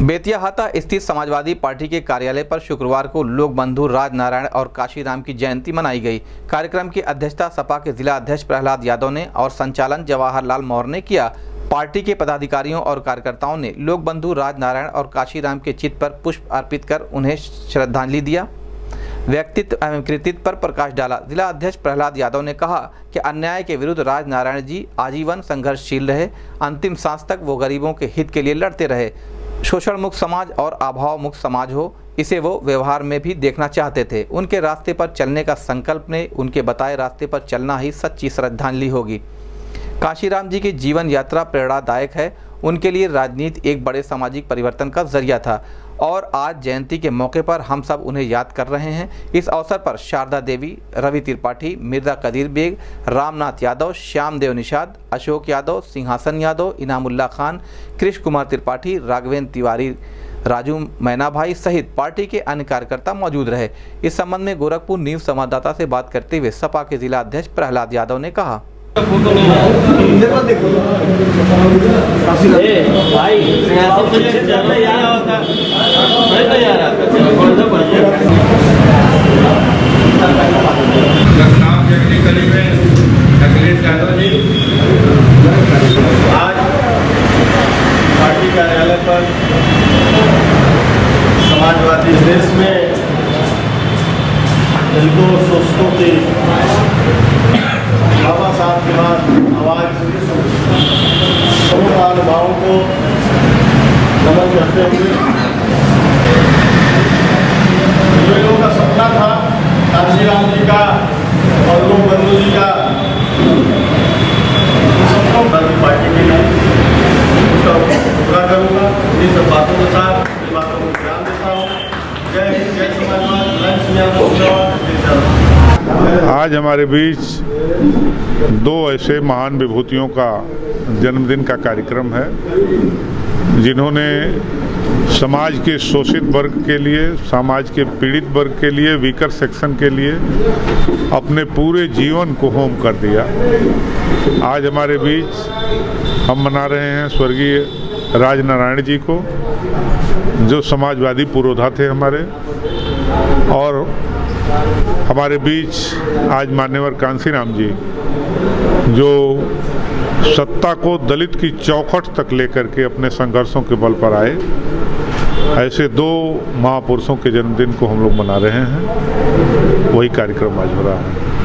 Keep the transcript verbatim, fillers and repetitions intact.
बेतियाहाता स्थित समाजवादी पार्टी के कार्यालय पर शुक्रवार को लोक बंधु राजनारायण और काशीराम की जयंती मनाई गई। कार्यक्रम की अध्यक्षता सपा के जिला अध्यक्ष प्रहलाद यादव ने और संचालन जवाहर लाल मौर्य ने किया। पार्टी के पदाधिकारियों और कार्यकर्ताओं ने लोक बंधु राजनारायण और काशीराम के चित्र पर पुष्प अर्पित कर उन्हें श्रद्धांजलि दिया, व्यक्तित्व एवं कृतित्व पर प्रकाश डाला। जिला अध्यक्ष प्रहलाद यादव ने कहा कि अन्याय के विरुद्ध राजनारायण जी आजीवन संघर्षशील रहे। अंतिम सांस तक वो गरीबों के हित के लिए लड़ते रहे। शोषण मुक्त समाज और अभाव मुक्त समाज हो, इसे वो व्यवहार में भी देखना चाहते थे। उनके रास्ते पर चलने का संकल्प ने उनके बताए रास्ते पर चलना ही सच्ची श्रद्धांजलि होगी। काशीराम जी की जीवन यात्रा प्रेरणादायक है। उनके लिए राजनीति एक बड़े सामाजिक परिवर्तन का जरिया था और आज जयंती के मौके पर हम सब उन्हें याद कर रहे हैं। इस अवसर पर शारदा देवी, रवि त्रिपाठी, मिर्जा कदीर बेग, रामनाथ यादव, श्यामदेव निषाद, अशोक यादव, सिंहासन यादव, इनामुल्ला खान, कृष्ण कुमार त्रिपाठी, राघवेंद्र तिवारी, राजू मैना भाई सहित पार्टी के अन्य कार्यकर्ता मौजूद रहे। इस संबंध में गोरखपुर न्यूज संवाददाता से बात करते हुए सपा के जिला अध्यक्ष प्रहलाद यादव ने कहा, आज पार्टी कार्यालय पर समाजवादी देश में दलितों शोषकों के बाबा साहब के बाद आवाज महानुभावों को नमन करते हुए लोगों का सपना था काशीराम जी का और लोक बंधु जी का सपनों का पार्टी के लिए उसका पूरा करूँगा। इन सब बातों के साथ इन बातों को ध्यान देता हूँ। जय हिंद, जय समाजवाद। आज हमारे बीच दो ऐसे महान विभूतियों का जन्मदिन का कार्यक्रम है जिन्होंने समाज के शोषित वर्ग के लिए, समाज के पीड़ित वर्ग के लिए, वीकर सेक्शन के लिए अपने पूरे जीवन को होम कर दिया। आज हमारे बीच हम मना रहे हैं स्वर्गीय राजनारायण जी को, जो समाजवादी पुरोधा थे हमारे, और हमारे बीच आज मान्यवर कांशीराम जी जो सत्ता को दलित की चौखट तक लेकर के अपने संघर्षों के बल पर आए। ऐसे दो महापुरुषों के जन्मदिन को हम लोग मना रहे हैं, वही कार्यक्रम आज हो रहा है।